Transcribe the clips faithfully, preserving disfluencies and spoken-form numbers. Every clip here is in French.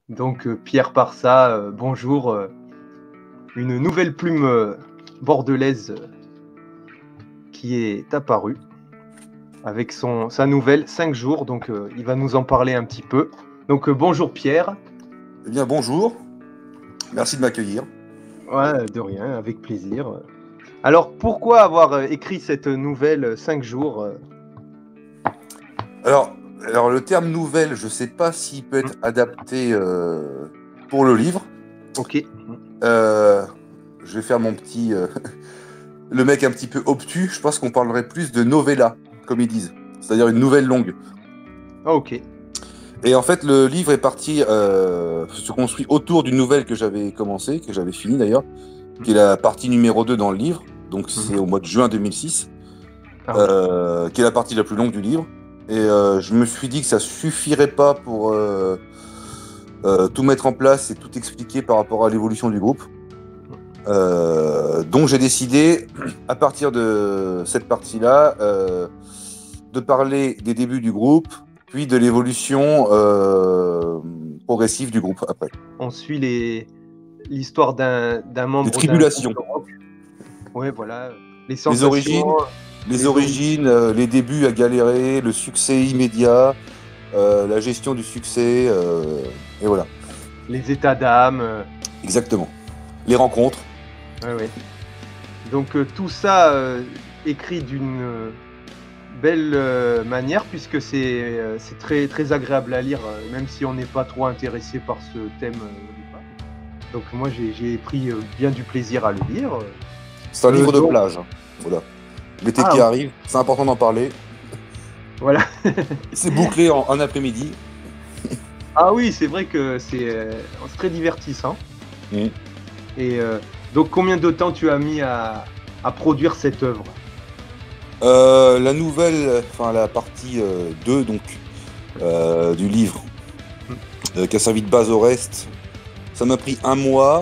Donc euh, Pierre Parsat, euh, bonjour. euh, une nouvelle plume euh, bordelaise euh, qui est apparue avec son, sa nouvelle cinq jours. Donc euh, il va nous en parler un petit peu. Donc euh, bonjour Pierre. Eh bien bonjour, merci de m'accueillir. Ouais, de rien, avec plaisir. Alors pourquoi avoir euh, écrit cette nouvelle cinq jours euh Alors, alors le terme nouvelle, je ne sais pas s'il peut être adapté euh, pour le livre. Ok. Euh, je vais faire mon petit... euh, le mec un petit peu obtus, je pense qu'on parlerait plus de novella, comme ils disent. C'est-à-dire une nouvelle longue. Ah, ok. Et en fait, le livre est parti, euh, se construit autour d'une nouvelle que j'avais commencée, que j'avais finie d'ailleurs, qui est la partie numéro deux dans le livre. Donc c'est Mhm. au mois de juin deux mille six, Ah, ok. euh, qui est la partie la plus longue du livre. Et euh, je me suis dit que ça suffirait pas pour euh, euh, tout mettre en place et tout expliquer par rapport à l'évolution du groupe. Euh, donc j'ai décidé, à partir de cette partie-là, euh, de parler des débuts du groupe, puis de l'évolution euh, progressive du groupe après. On suit les l'histoire d'un d'un Les membre d'un tribulations, groupe de rock. Ouais, voilà. Les les sensations, origines, les les origines, euh, les débuts à galérer, le succès immédiat, euh, la gestion du succès, euh, et voilà. les états d'âme. euh, Exactement. Les rencontres. Ouais, ouais. Donc euh, tout ça euh, écrit d'une euh, belle euh, manière puisque c'est euh, c'est très très agréable à lire euh, même si on n'est pas trop intéressé par ce thème euh, au départ. Donc moi j'ai j'ai pris euh, bien du plaisir à le lire. C'est un Euh, livre de donc- plage. Voilà. L'été Ah, qui ok. arrive, c'est important d'en parler. Voilà. C'est bouclé en un après-midi. Ah oui, c'est vrai que c'est euh, c'est très divertissant. Mm. Et euh, donc combien de temps tu as mis à, à produire cette œuvre? Euh, la nouvelle, enfin la partie euh, deux donc, euh, du livre, euh, qui a servi de base au reste, ça m'a pris un mois.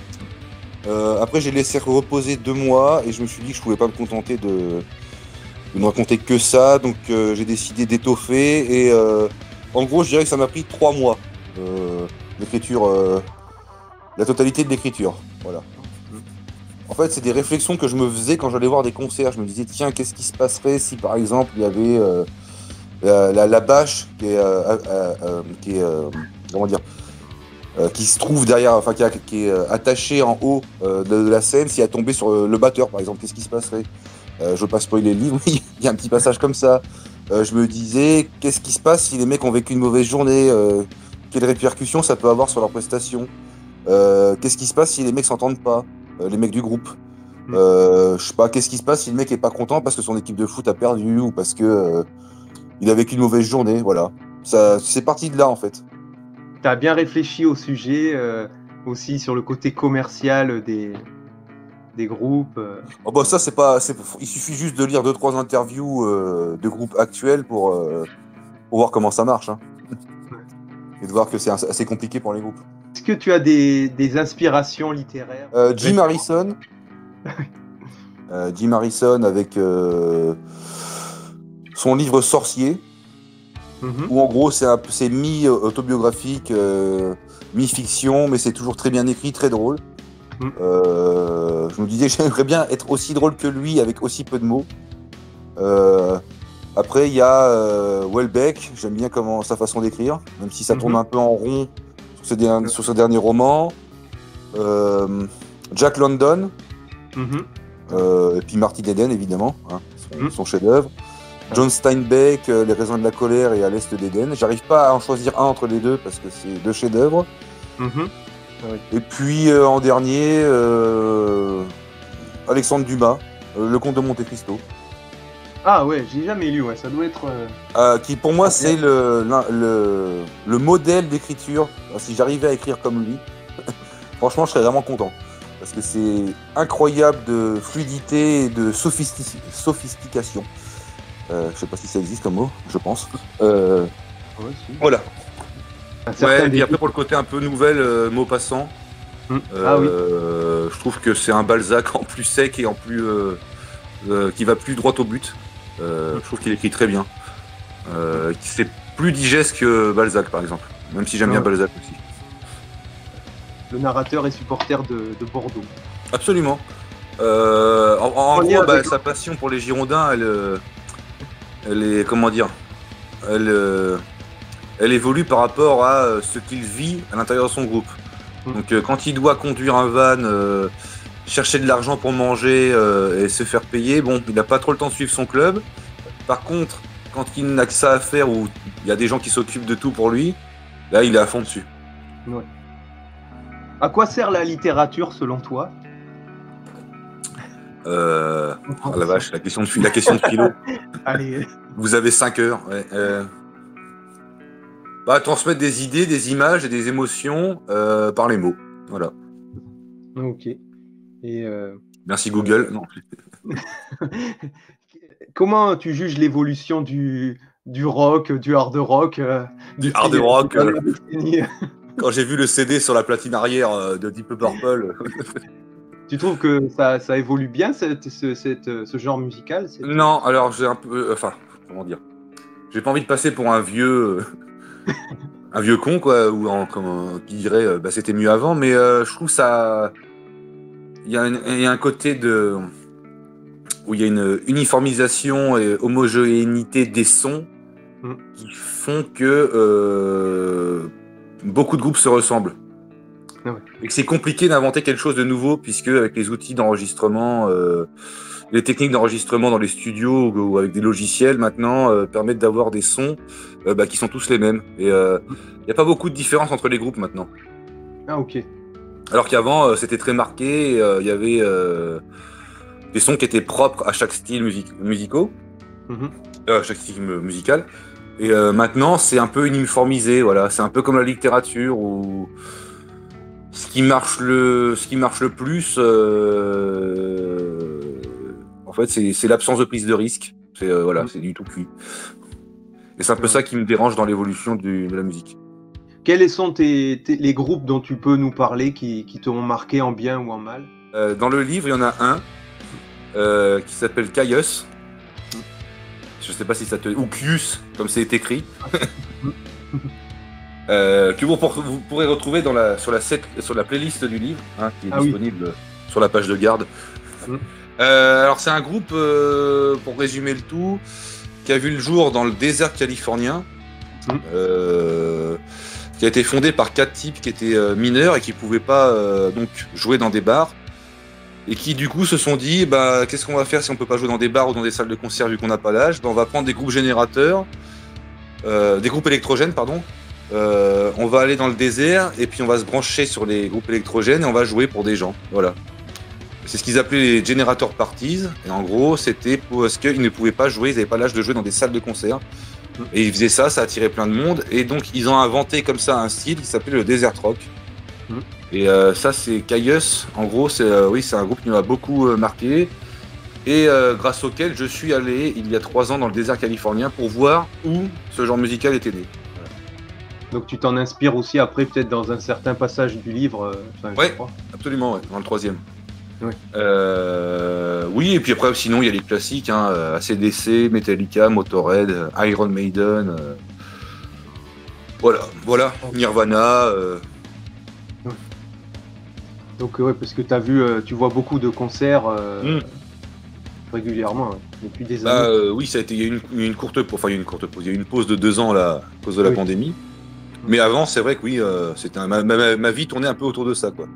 Euh, après, j'ai laissé reposer deux mois et je me suis dit que je pouvais pas me contenter de, de ne raconter que ça. Donc, euh, j'ai décidé d'étoffer. Et euh, en gros, je dirais que ça m'a pris trois mois, euh, l'écriture, euh, la totalité de l'écriture. Voilà. En fait, c'est des réflexions que je me faisais quand j'allais voir des concerts. Je me disais, tiens, qu'est-ce qui se passerait si, par exemple, il y avait euh, la, la, la bâche qui est, euh, euh, euh, qui est euh, comment dire, euh, qui se trouve derrière, enfin, qui, a, qui est euh, attachée en haut euh, de, de la scène. Si elle tombait sur le batteur, par exemple, qu'est-ce qui se passerait? euh, Je veux pas spoiler le livre, mais il y a un petit passage comme ça. Euh, je me disais, qu'est-ce qui se passe si les mecs ont vécu une mauvaise journée? euh, Quelles répercussions ça peut avoir sur leur prestation? euh, Qu'est-ce qui se passe si les mecs s'entendent pas? Les mecs du groupe. Euh, je sais pas, qu'est-ce qui se passe si le mec est pas content parce que son équipe de foot a perdu ou parce que euh, il a vécu une mauvaise journée, voilà. Ça, c'est parti de là en fait. Tu as bien réfléchi au sujet, euh, aussi sur le côté commercial des, des groupes. euh. Oh bah ça c'est pas, c'est, il suffit juste de lire deux trois interviews euh, de groupes actuels pour, euh, pour voir comment ça marche, hein. Et de voir que c'est assez compliqué pour les groupes. Est-ce que tu as des, des inspirations littéraires? Euh, Jim Harrison. euh, Jim Harrison avec euh, son livre Sorcier. Mhm. Où en gros c'est, un, c'est mi-autobiographique, euh, mi-fiction, mais c'est toujours très bien écrit, très drôle. Mm. Euh, je me disais j'aimerais bien être aussi drôle que lui avec aussi peu de mots. Euh, après il y a euh, Welbeck, j'aime bien comment, sa façon d'écrire, même si ça tourne mm-hmm. un peu en rond sur ce, der- sur ce dernier roman. Euh, Jack London, mm-hmm. euh, et puis Marty d'Éden évidemment, hein, son, mm. son chef-d'œuvre. John Steinbeck, euh, Les raisins de la colère et À l'Est d'Éden. J'arrive pas à en choisir un entre les deux parce que c'est deux chefs-d'œuvre. Mm-hmm. Oui. Et puis euh, en dernier, euh, Alexandre Dumas, euh, Le Comte de Monte Cristo. Ah ouais, j'ai jamais lu, ouais, ça doit être. Euh... Euh, qui pour moi c'est le, le, le modèle d'écriture. Si j'arrivais à écrire comme lui, franchement je serais vraiment content. Parce que c'est incroyable de fluidité et de sophisti- sophistication. Euh, je sais pas si ça existe comme mot, je pense. Euh, ouais, si. Voilà. Ouais, et puis après pour le côté un peu nouvelle, euh, mot passant, mmh. euh, ah, oui. Je trouve que c'est un Balzac en plus sec et en plus euh, euh, qui va plus droit au but. Euh, mmh. Je trouve qu'il écrit très bien. Euh, c'est plus digeste que Balzac par exemple, même si j'aime ah, bien ouais. Balzac aussi. le narrateur est supporter de, de Bordeaux. Absolument. Euh, en en En lien gros, bah, avec- sa passion pour les Girondins, elle, euh, elle est, comment dire, elle, euh, elle évolue par rapport à euh, ce qu'il vit à l'intérieur de son groupe. Mm. Donc, euh, quand il doit conduire un van, euh, chercher de l'argent pour manger euh, et se faire payer, bon, il n'a pas trop le temps de suivre son club. Par contre, quand il n'a que ça à faire, ou il y a des gens qui s'occupent de tout pour lui, là, il est à fond dessus. Ouais. À quoi sert la littérature selon toi? Euh, ah la vache, la question de, phi- la question de philo. Allez, Vous avez cinq heures. Ouais, euh, bah, transmettre des idées, des images et des émotions euh, par les mots. Voilà. ok. Et euh, Merci Google. Non. comment tu juges l'évolution du, du rock, du hard rock euh, Du depuis hard les rock, dernières euh. décennies? Quand j'ai vu le C D sur la platine arrière euh, de Deep Purple, Tu trouves que ça, ça évolue bien, cette, ce, cette- ce genre musical? cette- non, alors j'ai un peu, euh, enfin, comment dire, j'ai pas envie de passer pour un vieux, euh, un vieux con quoi, ou en, comme, euh, qui dirait, euh, bah c'était mieux avant, mais euh, je trouve ça, il y, a un- il y a un côté de, où il y a une uniformisation et homogénéité des sons Mm. qui font que euh, beaucoup de groupes se ressemblent. Ah ouais. Et que c'est compliqué d'inventer quelque chose de nouveau, puisque avec les outils d'enregistrement, euh, les techniques d'enregistrement dans les studios ou avec des logiciels maintenant euh, permettent d'avoir des sons euh, bah, qui sont tous les mêmes. Et il euh, n'y a pas beaucoup de différence entre les groupes maintenant. Ah ok. Alors qu'avant, euh, c'était très marqué, il euh, y avait euh, des sons qui étaient propres à chaque style music musicaux, Mhm. euh, à chaque style musical. Et euh, maintenant, c'est un peu uniformisé, voilà. C'est un peu comme la littérature où ce qui marche le, ce qui marche le plus, euh, en fait, c'est c'est l'absence de prise de risque. C'est euh, voilà, Mm. c'est du tout cuit. Et c'est un peu Ouais. ça qui me dérange dans l'évolution du- de la musique. Quels sont tes, tes- les groupes dont tu peux nous parler qui, qui t'ont marqué en bien ou en mal? Euh, dans le livre, il y en a un euh, qui s'appelle Caius. Je sais pas si ça te... Ou Caius, comme c'est écrit. euh, que vous, pour- vous pourrez retrouver dans la, sur, la set- sur la playlist du livre, hein, qui est Ah oui. disponible sur la page de garde. Mm. Euh, alors c'est un groupe, euh, pour résumer le tout, qui a vu le jour dans le désert californien, Mm. euh, qui a été fondé par quatre types qui étaient euh, mineurs et qui pouvaient pas euh, donc jouer dans des bars. Et qui du coup se sont dit, bah, qu'est-ce qu'on va faire si on peut pas jouer dans des bars ou dans des salles de concert vu qu'on n'a pas l'âge? Bah, on va prendre des groupes générateurs, euh, des groupes électrogènes, pardon. Euh, on va aller dans le désert et puis on va se brancher sur les groupes électrogènes et on va jouer pour des gens. Voilà. C'est ce qu'ils appelaient les generator parties. Et en gros, c'était parce qu'ils ne pouvaient pas jouer, ils n'avaient pas l'âge de jouer dans des salles de concert. Et ils faisaient ça, ça attirait plein de monde. Et donc, ils ont inventé comme ça un style qui s'appelait le desert rock. Mm. Et euh, ça, c'est Caius. En gros, c'est euh, oui, c'est un groupe qui m'a beaucoup euh, marqué. Et euh, grâce auquel je suis allé il y a trois ans dans le désert californien pour voir où ce genre musical était né. Donc tu t'en inspires aussi après peut-être dans un certain passage du livre, euh, enfin, je Ouais. crois. Absolument, ouais, dans le troisième. Ouais. Euh, oui, et puis après, sinon, il y a les classiques, hein, A C D C, Metallica, Motorhead, Iron Maiden. Euh, voilà, voilà, Nirvana. Euh, Donc ouais, parce que t'as vu, euh, tu vois beaucoup de concerts euh, Mm. régulièrement, ouais, depuis des bah, années. euh, oui, ça a été, il y a eu une, une courte, enfin, il y a eu une courte pause, il y a eu une pause de deux ans là, à cause de la Oui. pandémie. Mais avant, c'est vrai que oui, euh, c'était un- ma, ma- ma vie tournait un peu autour de ça, quoi.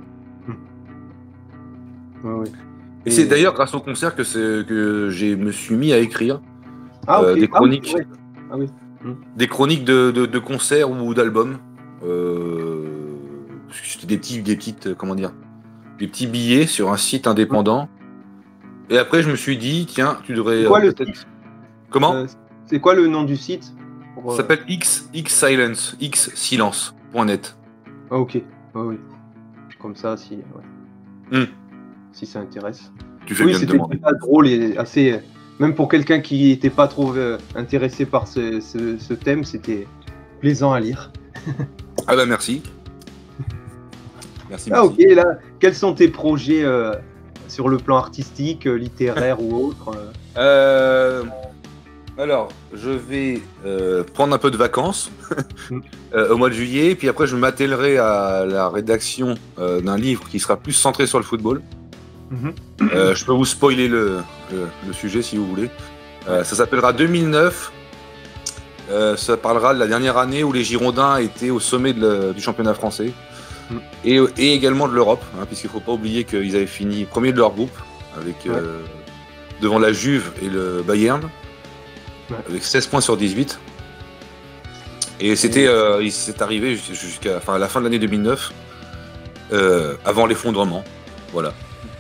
Ouais, ouais. Et, Et- c'est d'ailleurs grâce au concert que, c'est- que j'ai me suis mis à écrire Ah, euh, ok. des Ah oui, chroniques, c'est vrai. Ah oui. des chroniques de, de, de concerts ou d'albums. Euh, c'était des petits, des petites, euh, comment dire, des petits billets sur un site indépendant. Et après, je me suis dit, tiens, tu devrais C'est quoi euh, le peut-être. site Comment Euh, C'est quoi le nom du site pour, Ça euh, s'appelle X, X Silence, X Silence point net. Ah ok. Ah oui. Comme ça, si, ouais. Hmm. si ça intéresse. Tu fais Oui, bien de c'était demander. pas drôle et assez. Même pour quelqu'un qui n'était pas trop euh, intéressé par ce, ce- ce thème, c'était plaisant à lire. Ah bah merci. Merci, Ah merci. ok, et là, quels sont tes projets euh, sur le plan artistique, euh, littéraire ou autre euh Euh, Alors, je vais euh, prendre un peu de vacances Mm. euh, au mois de juillet, puis après je m'attellerai à la rédaction euh, d'un livre qui sera plus centré sur le football. Mhm. Euh, je peux vous spoiler le, le, le sujet si vous voulez. Euh, ça s'appellera deux mille neuf. Euh, ça parlera de la dernière année où les Girondins étaient au sommet de le- du championnat français Mm. et, et également de l'Europe, hein, puisqu'il ne faut pas oublier qu'ils avaient fini premier de leur groupe avec, euh, devant la Juve et le Bayern, Ouais. avec seize points sur dix-huit. Et c'était, euh, il s'est arrivé jusqu'à enfin, à la fin de l'année deux mille neuf, euh, avant l'effondrement. Voilà.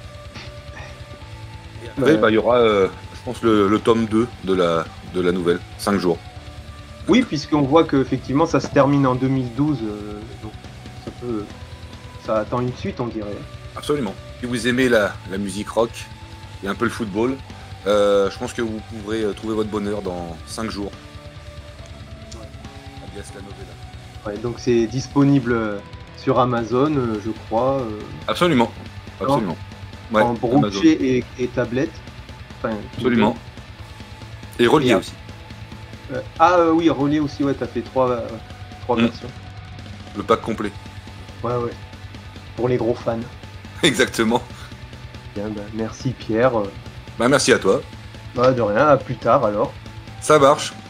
Et après, Ouais. bah, il y aura, euh, je pense, le, le tome deux de la, de la nouvelle, cinq jours. Oui, puisqu'on voit qu'effectivement ça se termine en deux mille douze, euh, donc ça peut, ça attend une suite, on dirait. Absolument. Si vous aimez la, la musique rock et un peu le football, euh, je pense que vous pourrez euh, trouver votre bonheur dans cinq jours. Ouais. Alias la novella. Ouais, donc c'est disponible euh, sur Amazon, euh, je crois, euh, Absolument. Absolument. Ouais, en Amazon. broché et, et tablette. Enfin, Absolument. Et relié Et- aussi. euh, ah euh, oui, relié aussi, ouais, t'as fait trois, euh, trois Mm. versions. Le pack complet. Ouais, ouais. Pour les gros fans. Exactement. Bien, bah, merci Pierre. Euh, Bah, merci à toi. bah, de rien, à plus tard alors. Ça marche.